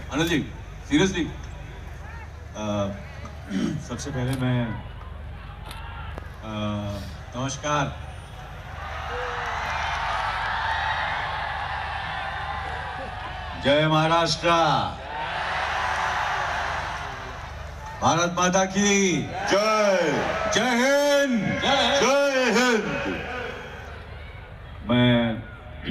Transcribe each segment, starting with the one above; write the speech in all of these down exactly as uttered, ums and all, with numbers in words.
Anil ji seriously सबसे पहले मैं आ, नमस्कार। जय महाराष्ट्र, भारत माता की जय। जय हिंद, जय हिंद। मैं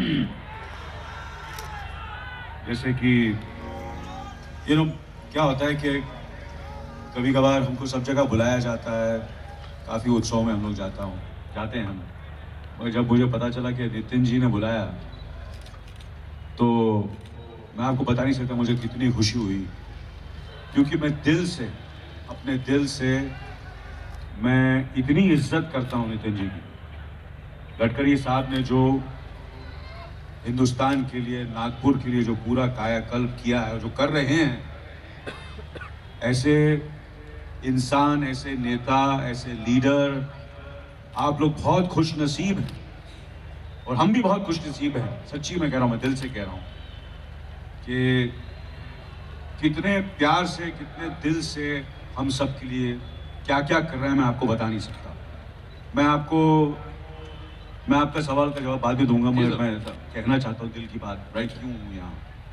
जैसे कि यू नो क्या होता है कि कभी कभार हमको सब जगह बुलाया जाता है, काफ़ी उत्सव में हम लोग जाता हूँ जाते हैं हम। और जब मुझे पता चला कि नितिन जी ने बुलाया तो मैं आपको बता नहीं सकता मुझे कितनी खुशी हुई, क्योंकि मैं दिल से, अपने दिल से मैं इतनी इज्जत करता हूँ नितिन जी की। गडकरी साहब ने जो हिंदुस्तान के लिए, नागपुर के लिए जो पूरा कायाकल्प किया है, जो कर रहे हैं, ऐसे इंसान, ऐसे नेता, ऐसे लीडर, आप लोग बहुत खुश नसीब हैं और हम भी बहुत खुश नसीब हैं। सच्ची मैं कह रहा हूँ, मैं दिल से कह रहा हूँ कि कितने प्यार से, कितने दिल से हम सब के लिए क्या क्या कर रहे हैं, मैं आपको बता नहीं सकता। मैं आपको मैं आपका सवाल का जवाब बाद में दूंगा, मगर मैं कहना चाहता हूँ दिल की बात, राइट, क्यों हूँ यहाँ।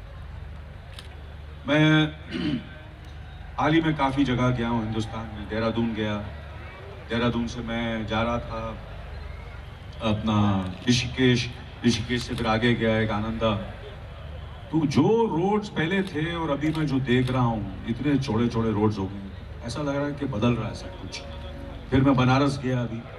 मैं हाल ही में काफ़ी जगह गया हूँ हिंदुस्तान में। देहरादून गया, देहरादून से मैं जा रहा था अपना ऋषिकेश, ऋषिकेश से फिर आगे गया एक आनंदा। तो जो रोड्स पहले थे और अभी मैं जो देख रहा हूँ, इतने चौड़े चौड़े रोड्स हो गए, ऐसा लग रहा है कि बदल रहा है सब कुछ। फिर मैं बनारस गया अभी,